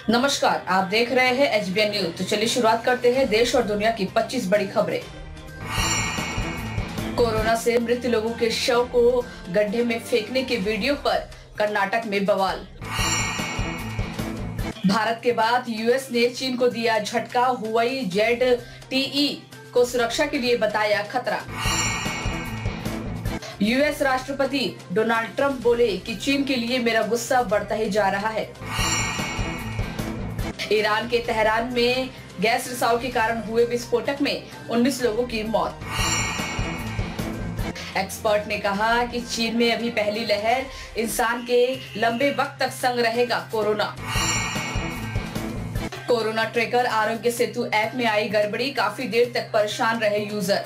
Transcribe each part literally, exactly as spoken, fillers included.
नमस्कार, आप देख रहे हैं एच बी एन न्यूज। तो चलिए शुरुआत करते हैं देश और दुनिया की पच्चीस बड़ी खबरें। कोरोना से मृत लोगों के शव को गड्ढे में फेंकने के वीडियो पर कर्नाटक में बवाल। भारत के बाद यूएस ने चीन को दिया झटका, हुआई जेड टी ई को सुरक्षा के लिए बताया खतरा। यूएस राष्ट्रपति डोनाल्ड ट्रंप बोले कि चीन के लिए मेरा गुस्सा बढ़ता ही जा रहा है। ईरान के तेहरान में गैस रिसाव के कारण हुए विस्फोटक में उन्नीस लोगों की मौत। एक्सपर्ट ने कहा कि चीन में अभी पहली लहर, इंसान के लंबे वक्त तक संग रहेगा corona. Corona tracker Aarogya Setu app में आई गड़बड़ी, काफी देर तक परेशान रहे यूजर।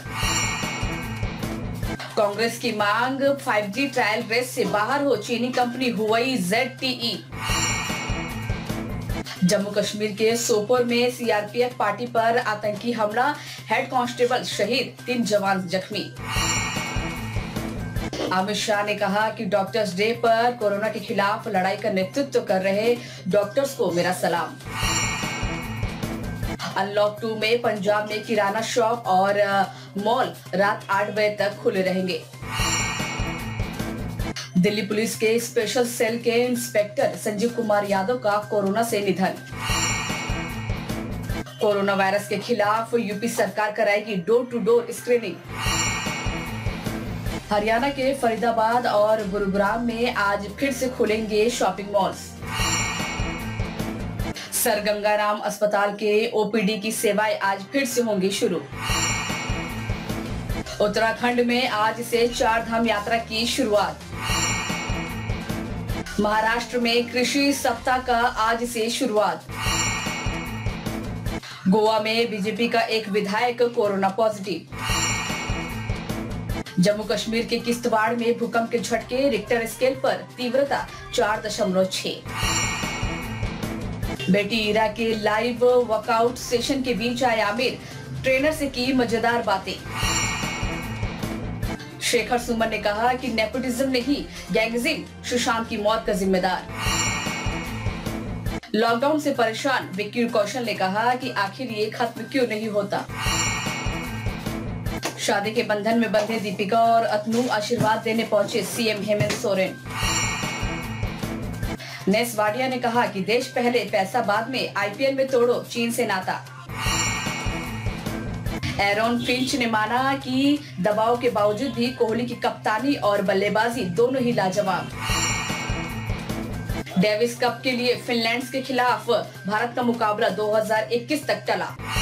कांग्रेस की मांग, फाइव जी ट्रायल रेस से बाहर हो चीनी company Huawei Z T E. Jammu Kashmir के सोपोर में C R P F party पर आतंकी हमला, हेड कांस्टेबल शहीद, तीन जवान जख्मी। अमित शाह ने कहा कि डॉक्टर्स डे पर कोरोना के खिलाफ लड़ाई का नेतृत्व कर रहे डॉक्टर्स को मेरा सलाम। अनलॉक टू में पंजाब में किराना शॉप और मॉल रात आठ बजे तक खुले रहेंगे। दिल्ली पुलिस के स्पेशल सेल के इंस्पेक्टर संजीव कुमार यादव का कोरोना से निधन। कोरोना वायरस के खिलाफ यूपी सरकार कराएगी door to door screening. Haryana के फरीदाबाद और गुरुग्राम में आज फिर से खुलेंगे शॉपिंग मॉल्स। सर गंगाराम अस्पताल के ओ पी डी की सेवाएं आज फिर से होंगी शुरू। उत्तराखंड में आज से चार धाम यात्रा की शुरुआत। महाराष्ट्र में कृषि सप्ताह का आज से शुरुआत। गोवा में बीजेपी का एक विधायक कोरोना पॉजिटिव। जम्मू कश्मीर के किश्तवाड़ में भूकंप के झटके, रिक्टर स्केल पर तीव्रता चार दशमलव छह। बेटी ईरा के लाइव वर्कआउट सेशन के बीच आए आमिर, ट्रेनर से की मजेदार बातें। शेखर सुमन ने कहा कि नेपोटिज्म नहीं, गैंगिज्म सुशांत की मौत का जिम्मेदार। लॉकडाउन से परेशान विक्की कौशल ने कहा कि आखिर ये खत्म क्यों नहीं होता। शादी के बंधन में बंधे दीपिका और अतनु आशीर्वाद देने पहुंचे सीएम हेमंत सोरेन। नेस वाडिया ने कहा कि देश पहले पैसा बाद में, आई पी एल में तोड़ो चीन से नाता। एरॉन फिंच ने माना कि दबाव के बावजूद भी कोहली की कप्तानी और बल्लेबाजी दोनों ही लाजवाब। डेविस कप के लिए फिनलैंड के खिलाफ भारत का मुकाबला दो हज़ार इक्कीस तक टला।